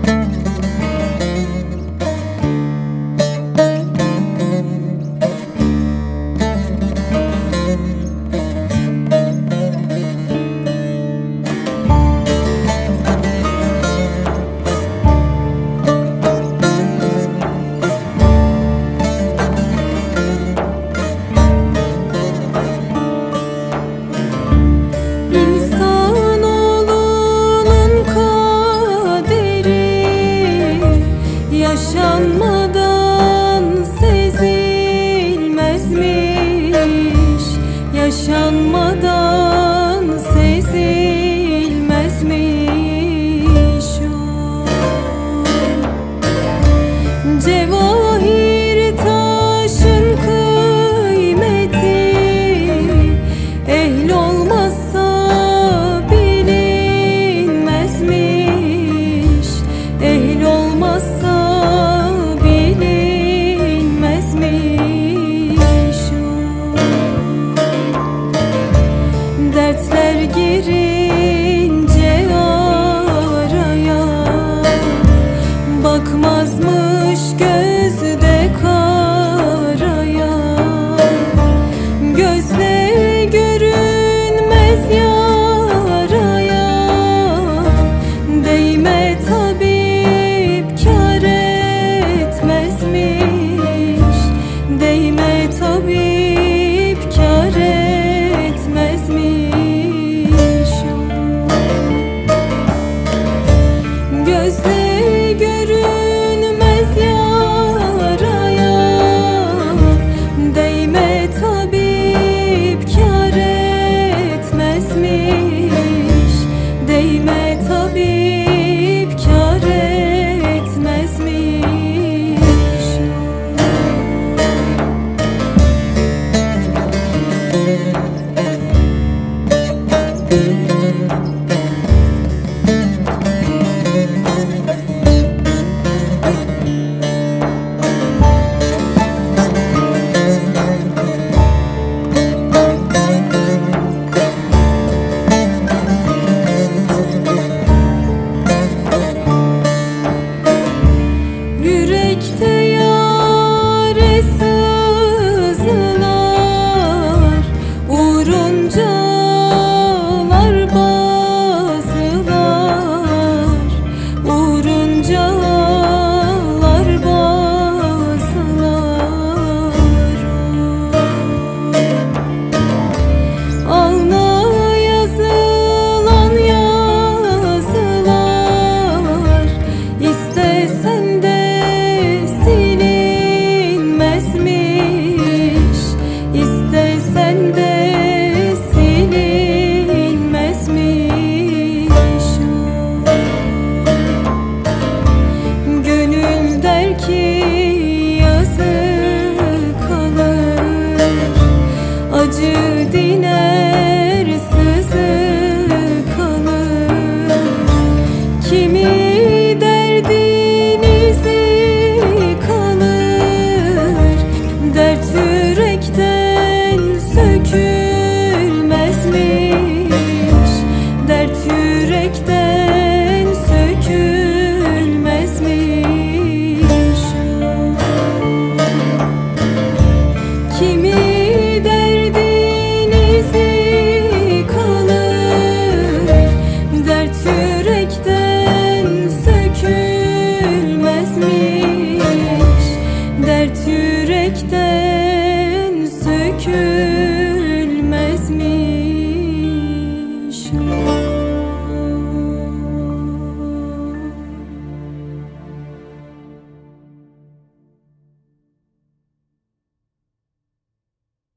Yaşanmadan sezilmezmiş, yaşanmadan sezilmezmiş o. Cevahir taşın kıymeti ehl olmazsa bilinmezmiş, ehl olmazsa dertler girince araya bakmazmış gözde karaya. Gözle görünmez yaraya değme tabip kâr etmezmiş, değme tabip kâr etmezmiş. Gözle görünmez yaraya değme tabip kâr etmezmiş, değme tabip kâr etmezmiş. Yürekte yâre sızılar, uğruncalar bazılar, uğruncalar bazılar. Alnına yazılan yazılar istesen de silinmezmiş, istesen de silinmezmiş o. Gönül der ki yazı kalır, acı diner sızı kalır. Kimi derdin izi kalır, dert yürekten sökülmezmiş, dert yürekten sökülmezmiş o. Kimi derdin izi kalır, dert yürekten sökülmezmiş, dert yürekten